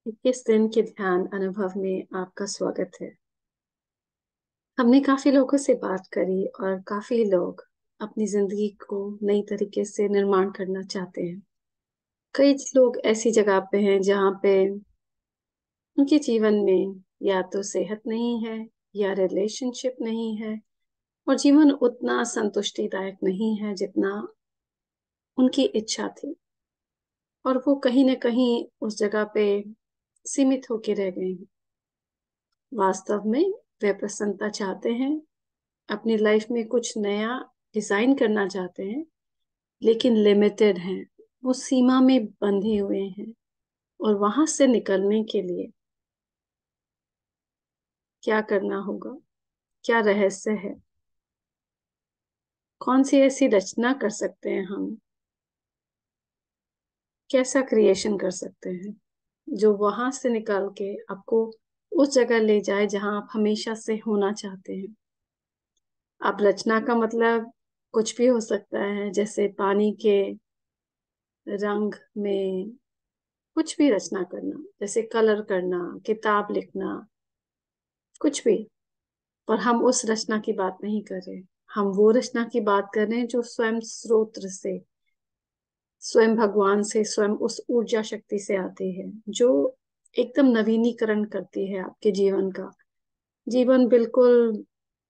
21 दिन के ध्यान अनुभव में आपका स्वागत है। हमने काफी लोगों से बात करी और काफी लोग अपनी जिंदगी को नई तरीके से निर्माण करना चाहते हैं। कई लोग ऐसी जगह पे हैं जहाँ पे उनके जीवन में या तो सेहत नहीं है या रिलेशनशिप नहीं है और जीवन उतना संतुष्टिदायक नहीं है जितना उनकी इच्छा थी। और वो कहीं ना कहीं उस जगह पे सीमित होके रह गए हैं। वास्तव में वे प्रसन्नता चाहते हैं, अपनी लाइफ में कुछ नया डिजाइन करना चाहते हैं, लेकिन लिमिटेड हैं। वो सीमा में बंधे हुए हैं और वहां से निकलने के लिए क्या करना होगा, क्या रहस्य है, कौन सी ऐसी रचना कर सकते हैं हम, कैसा क्रिएशन कर सकते हैं जो वहां से निकल के आपको उस जगह ले जाए जहां आप हमेशा से होना चाहते हैं। अब रचना का मतलब कुछ भी हो सकता है, जैसे पानी के रंग में कुछ भी रचना करना, जैसे कलर करना, किताब लिखना, कुछ भी। पर हम उस रचना की बात नहीं कर रहे। हम वो रचना की बात कर रहे हैं जो स्वयं स्रोत से, स्वयं भगवान से, स्वयं उस ऊर्जा शक्ति से आती है, जो एकदम नवीनीकरण करती है आपके जीवन का। जीवन बिल्कुल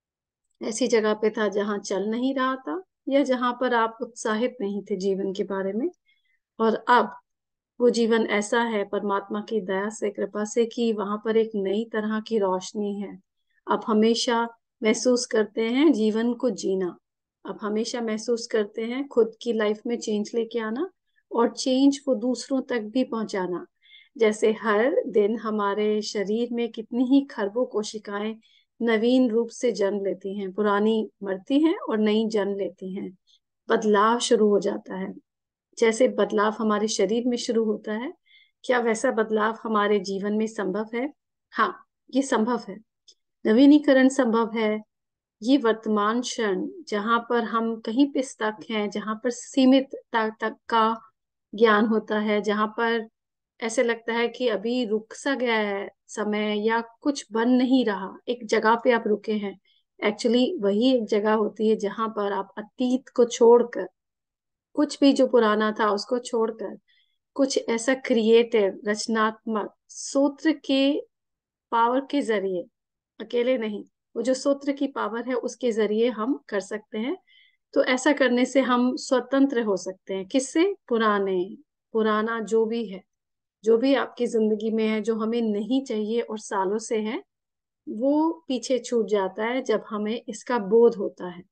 ऐसी जगह पे था जहां चल नहीं रहा था, या जहां पर आप उत्साहित नहीं थे जीवन के बारे में। और अब वो जीवन ऐसा है परमात्मा की दया से, कृपा से, कि वहां पर एक नई तरह की रोशनी है। आप हमेशा महसूस करते हैं जीवन को जीना। आप हमेशा महसूस करते हैं खुद की लाइफ में चेंज लेके आना, और चेंज को दूसरों तक भी पहुंचाना। जैसे हर दिन हमारे शरीर में कितनी ही खरबों कोशिकाएं नवीन रूप से जन्म लेती हैं, पुरानी मरती हैं और नई जन्म लेती हैं। बदलाव शुरू हो जाता है। जैसे बदलाव हमारे शरीर में शुरू होता है, क्या वैसा बदलाव हमारे जीवन में संभव है? हाँ, ये संभव है। नवीनीकरण संभव है। ये वर्तमान क्षण जहां पर हम कहीं पे stuck हैं, जहां पर सीमित तक का ज्ञान होता है, जहां पर ऐसे लगता है कि अभी रुक सा गया है समय, या कुछ बन नहीं रहा, एक जगह पे आप रुके हैं। एक्चुअली वही एक जगह होती है जहां पर आप अतीत को छोड़कर, कुछ भी जो पुराना था उसको छोड़कर, कुछ ऐसा क्रिएटिव रचनात्मक सूत्र के पावर के जरिए, अकेले नहीं, वो जो सूत्र की पावर है उसके जरिए हम कर सकते हैं। तो ऐसा करने से हम स्वतंत्र हो सकते हैं। किससे? पुराने, पुराना जो भी है, जो भी आपकी जिंदगी में है जो हमें नहीं चाहिए और सालों से है, वो पीछे छूट जाता है जब हमें इसका बोध होता है।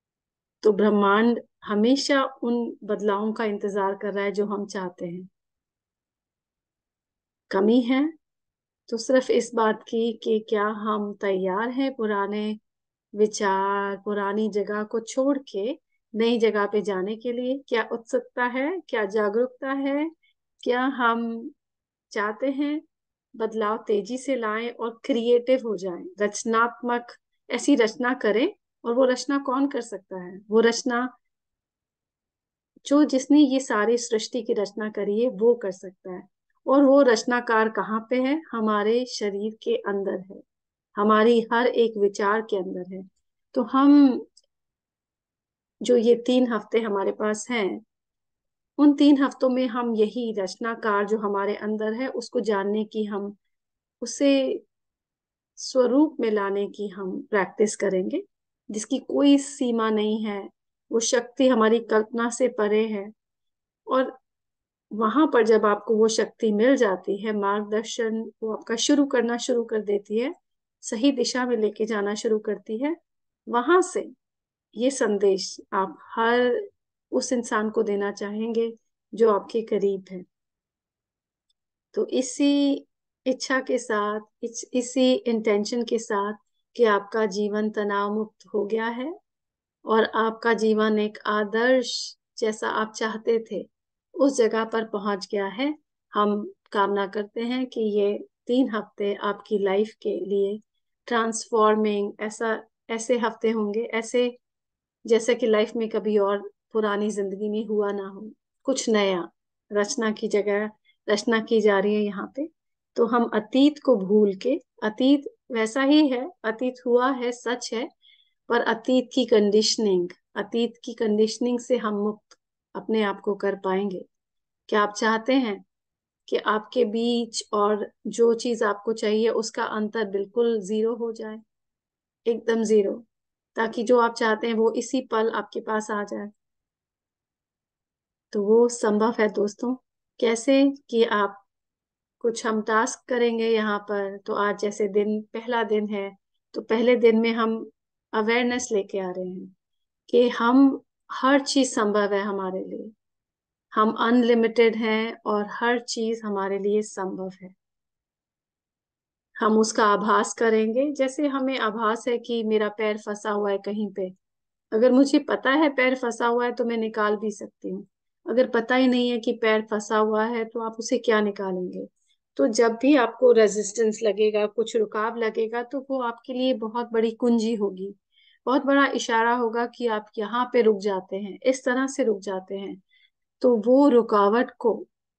तो ब्रह्मांड हमेशा उन बदलावों का इंतजार कर रहा है जो हम चाहते हैं। कमी है तो सिर्फ इस बात की कि क्या हम तैयार हैं पुराने विचार, पुरानी जगह को छोड़ के नई जगह पे जाने के लिए। क्या उत्सुकता है? क्या जागरूकता है? क्या हम चाहते हैं बदलाव तेजी से लाएं और क्रिएटिव हो जाएं, रचनात्मक, ऐसी रचना करें? और वो रचना कौन कर सकता है? वो रचना जो जिसने ये सारी सृष्टि की रचना करी है वो कर सकता है। और वो रचनाकार कहाँ पे है? हमारे शरीर के अंदर है, हमारी हर एक विचार के अंदर है। तो हम, जो ये 3 हफ्ते हमारे पास हैं, उन 3 हफ्तों में हम यही रचनाकार जो हमारे अंदर है उसको जानने की, हम उसे स्वरूप में लाने की हम प्रैक्टिस करेंगे, जिसकी कोई सीमा नहीं है। वो शक्ति हमारी कल्पना से परे है। और वहां पर जब आपको वो शक्ति मिल जाती है, मार्गदर्शन वो आपका शुरू करना शुरू कर देती है, सही दिशा में लेके जाना शुरू करती है, वहां से ये संदेश आप हर उस इंसान को देना चाहेंगे जो आपके करीब है। तो इसी इच्छा के साथ, इसी इंटेंशन के साथ कि आपका जीवन तनाव मुक्त हो गया है और आपका जीवन एक आदर्श जैसा आप चाहते थे उस जगह पर पहुंच गया है, हम कामना करते हैं कि ये 3 हफ्ते आपकी लाइफ के लिए ट्रांसफॉर्मिंग, ऐसा, ऐसे हफ्ते होंगे, ऐसे जैसे कि लाइफ में कभी और पुरानी जिंदगी में हुआ ना हो। कुछ नया, रचना की जगह रचना की जा रही है यहाँ पे। तो हम अतीत को भूल के, अतीत वैसा ही है, अतीत हुआ है, सच है, पर अतीत की कंडीशनिंग से हम मुक्त अपने आप को कर पाएंगे। क्या आप चाहते हैं कि आपके बीच और जो चीज आपको चाहिए उसका अंतर बिल्कुल जीरो हो जाए, एकदम जीरो, ताकि जो आप चाहते हैं वो इसी पल आपके पास आ जाए? तो वो संभव है दोस्तों। कैसे? कि आप, कुछ हम टास्क करेंगे यहाँ पर। तो आज जैसे दिन, पहला दिन है, तो पहले दिन में हम अवेयरनेस लेके आ रहे हैं कि हम, हर चीज संभव है हमारे लिए, हम अनलिमिटेड हैं और हर चीज हमारे लिए संभव है। हम उसका आभास करेंगे, जैसे हमें आभास है कि मेरा पैर फंसा हुआ है कहीं पे। अगर मुझे पता है पैर फंसा हुआ है तो मैं निकाल भी सकती हूँ। अगर पता ही नहीं है कि पैर फंसा हुआ है तो आप उसे क्या निकालेंगे? तो जब भी आपको रेजिस्टेंस लगेगा, कुछ रुकाव लगेगा, तो वो आपके लिए बहुत बड़ी कुंजी होगी, बहुत बड़ा इशारा होगा कि आप यहाँ पे रुक जाते हैं, इस तरह से रुक जाते हैं। तो वो रुकावट को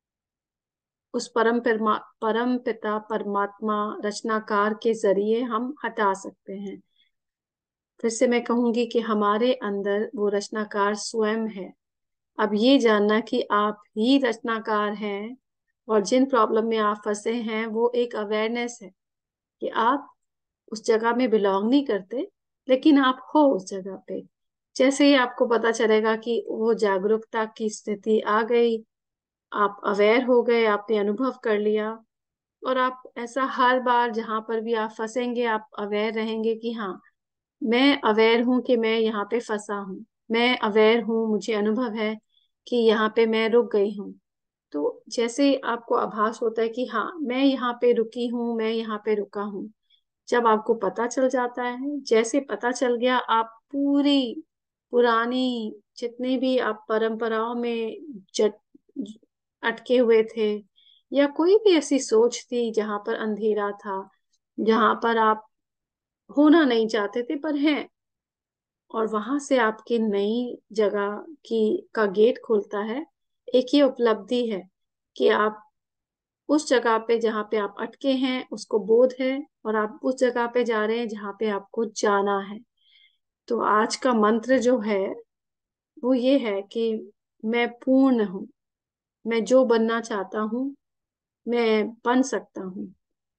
उस परम पिता परमात्मा रचनाकार के जरिए हम हटा सकते हैं। फिर से मैं कहूंगी कि हमारे अंदर वो रचनाकार स्वयं है। अब ये जानना कि आप ही रचनाकार हैं और जिन प्रॉब्लम में आप फंसे हैं वो एक अवेयरनेस है कि आप उस जगह में बिलोंग नहीं करते, लेकिन आप हो उस जगह पे। जैसे ही आपको पता चलेगा कि वो जागरूकता की स्थिति आ गई, आप अवेयर हो गए, आपने अनुभव कर लिया, और आप ऐसा हर बार जहां पर भी आप फंसेंगे आप अवेयर रहेंगे कि हाँ, मैं अवेयर हूं कि मैं यहाँ पे फंसा हूँ, मैं अवेयर हूँ, मुझे अनुभव है कि यहाँ पे मैं रुक गई हूँ। तो जैसे आपको आभास होता है कि हाँ, मैं यहाँ पे रुकी हूँ, मैं यहाँ पे रुका हूँ, जब आपको पता चल जाता है, जैसे पता चल गया, आप पूरी पुरानी जितने भी आप परंपराओं में जट अटके हुए थे, या कोई भी ऐसी सोच थी जहां पर अंधेरा था, जहां पर आप होना नहीं चाहते थे पर हैं, और वहां से आपकी नई जगह की का गेट खुलता है। एक ही उपलब्धि है कि आप उस जगह पे जहाँ पे आप अटके हैं उसको बोध है, और आप उस जगह पे जा रहे हैं जहाँ पे आपको जाना है। तो आज का मंत्र जो है वो ये है कि मैं पूर्ण हूँ, मैं जो बनना चाहता हूँ मैं बन सकता हूँ,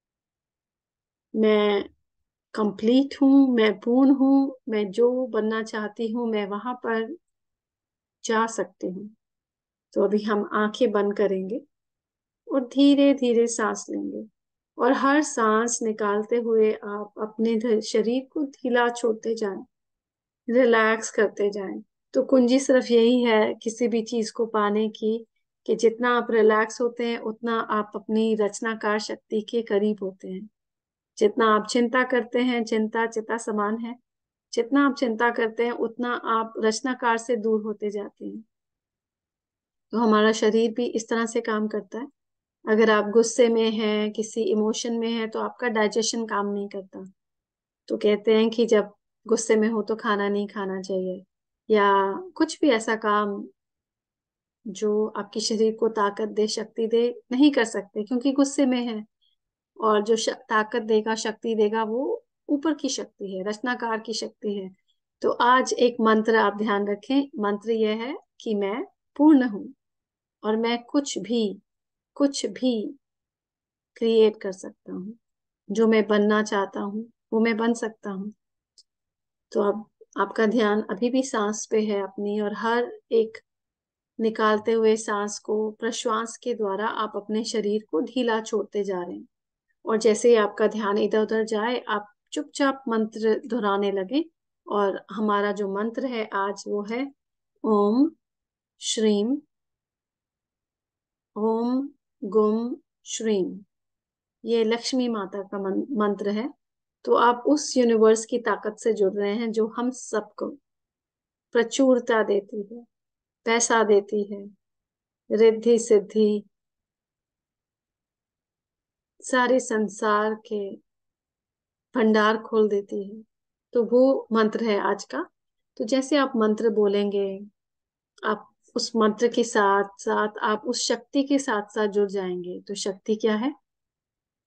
मैं कंप्लीट हूँ, मैं पूर्ण हूँ, मैं जो बनना चाहती हूँ मैं वहां पर जा सकती हूँ। तो अभी हम आंखें बंद करेंगे और धीरे धीरे सांस लेंगे, और हर सांस निकालते हुए आप अपने शरीर को ढीला छोड़ते जाएं, रिलैक्स करते जाएं। तो कुंजी सिर्फ यही है किसी भी चीज को पाने की, कि जितना आप रिलैक्स होते हैं उतना आप अपनी रचनाकार शक्ति के करीब होते हैं। जितना आप चिंता करते हैं, चिंता चिता समान है, जितना आप चिंता करते हैं उतना आप रचनाकार से दूर होते जाते हैं। तो हमारा शरीर भी इस तरह से काम करता है। अगर आप गुस्से में हैं, किसी इमोशन में हैं, तो आपका डाइजेशन काम नहीं करता। तो कहते हैं कि जब गुस्से में हो तो खाना नहीं खाना चाहिए, या कुछ भी ऐसा काम जो आपके शरीर को ताकत दे, शक्ति दे, नहीं कर सकते क्योंकि गुस्से में है। और जो ताकत देगा, शक्ति देगा, वो ऊपर की शक्ति है, रचनाकार की शक्ति है। तो आज एक मंत्र आप ध्यान रखें। मंत्र यह है कि मैं पूर्ण हूं और मैं कुछ भी क्रिएट कर सकता हूँ। जो मैं बनना चाहता हूँ वो मैं बन सकता हूँ। तो अब आपका ध्यान अभी भी सांस पे है अपनी, और हर एक निकालते हुए सांस को प्रश्वास के द्वारा आप अपने शरीर को ढीला छोड़ते जा रहे हैं। और जैसे ही आपका ध्यान इधर उधर जाए आप चुपचाप मंत्र दोहराने लगे। और हमारा जो मंत्र है आज वो है ओम श्रीम, ओम गुम श्रीम। ये लक्ष्मी माता का मंत्र है। तो आप उस यूनिवर्स की ताकत से जुड़ रहे हैं जो हम सबको प्रचुरता देती है, पैसा देती है, रिद्धि सिद्धि, सारे संसार के भंडार खोल देती है। तो वो मंत्र है आज का। तो जैसे आप मंत्र बोलेंगे, आप उस मंत्र के साथ साथ आप उस शक्ति के साथ साथ जुड़ जाएंगे। तो शक्ति क्या है?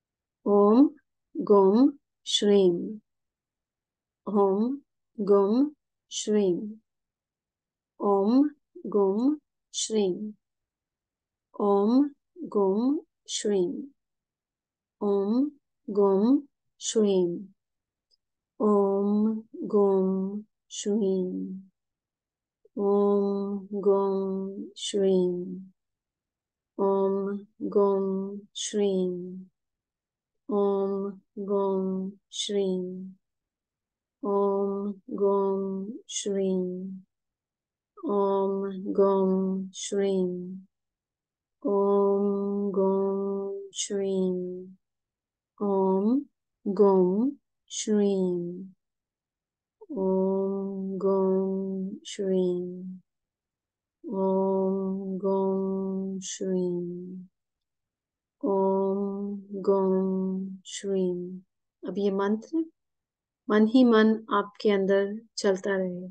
ओम गुम श्रीम। ओम गुम श्रीम। ओम गुम श्रीम। ओम गुम श्रीम। ओम गुम श्रीम। ओम गुम श्रीम। ओम गुम श्रीम। ओम गुम श्रीम। ओम गुम श्रीम। ओम गुम श्रीम। ओम गुम श्रीम। ओम गुम श्रीम। ओम गुम श्रीम। ओम गुम श्रीम। ओम गुम श्रीम। ओम गुम श्रीम। अब ये मंत्र मन ही मन आपके अंदर चलता रहे।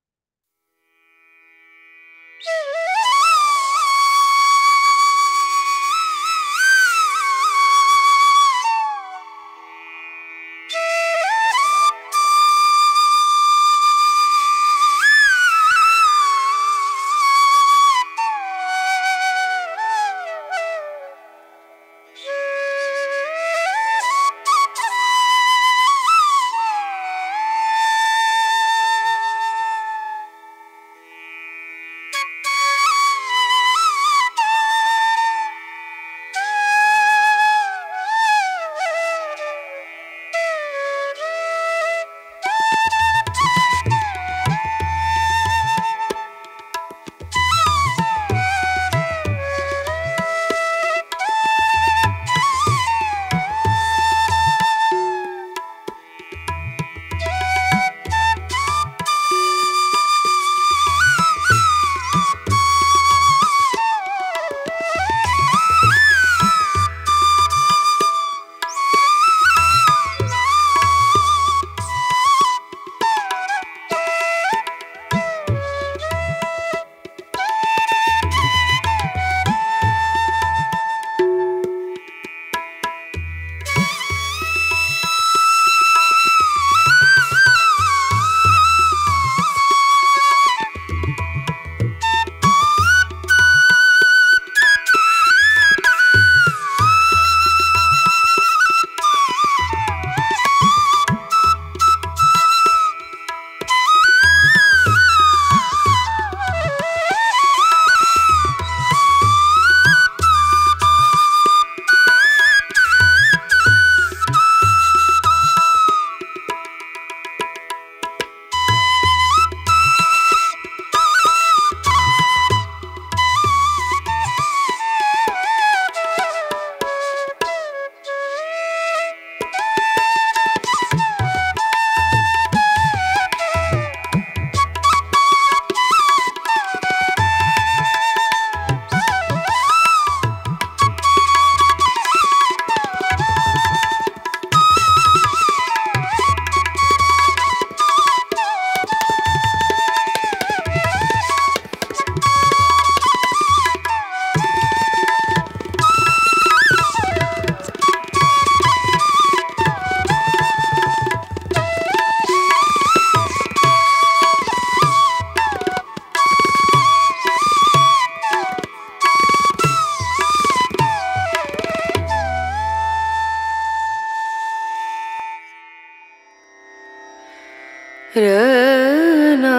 रना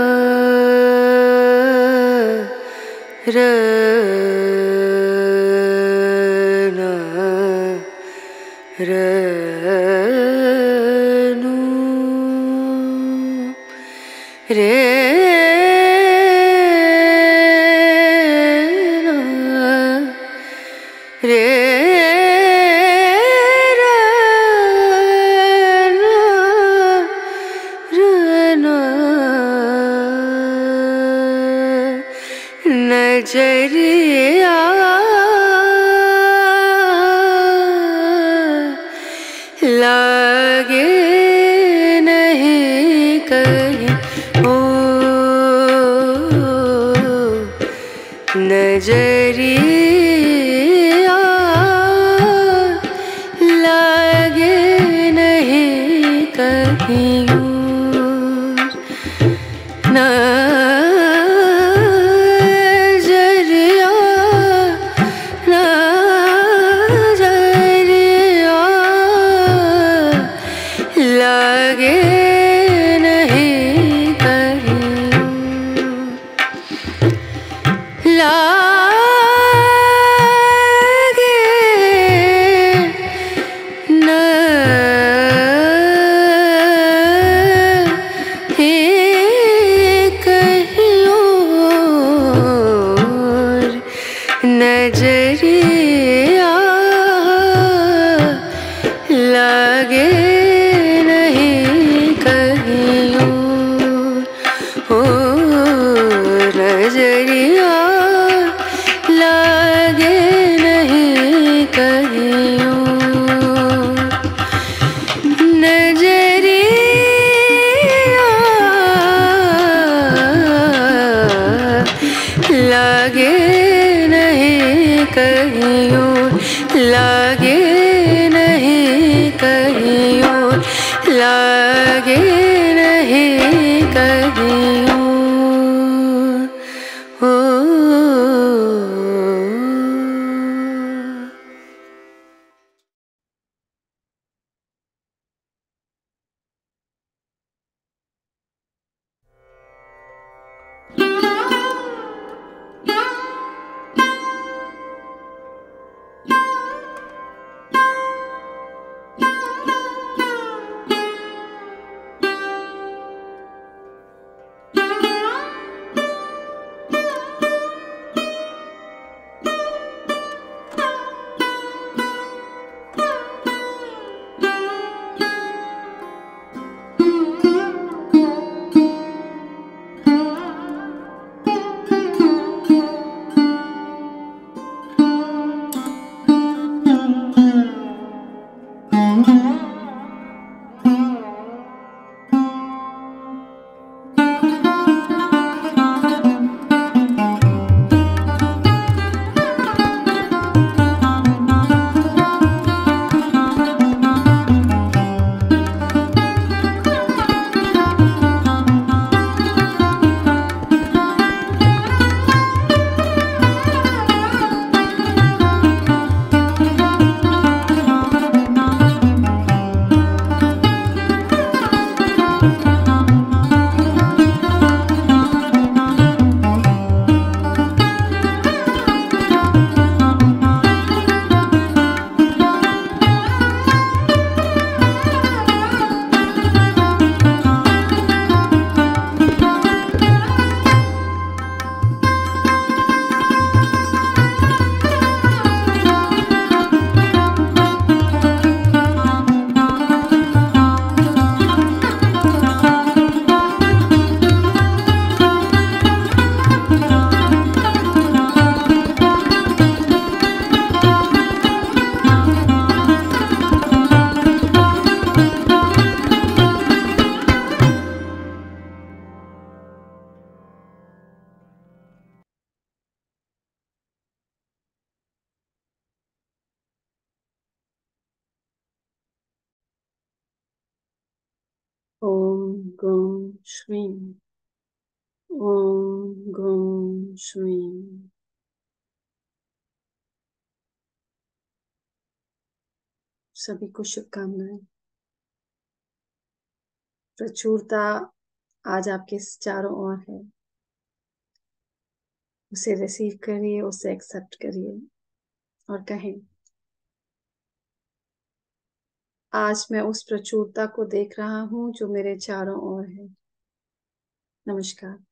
रना रनु रे रे नजरिया लागे नहीं कहीं ओ नजरिया गं श्रीं। ओम गं श्रीं। सभी को शुभकामनाएं। प्रचुरता आज आपके चारों ओर है। उसे रिसीव करिए, उसे एक्सेप्ट करिए और कहें, आज मैं उस प्रचुरता को देख रहा हूं जो मेरे चारों ओर है। नमस्कार।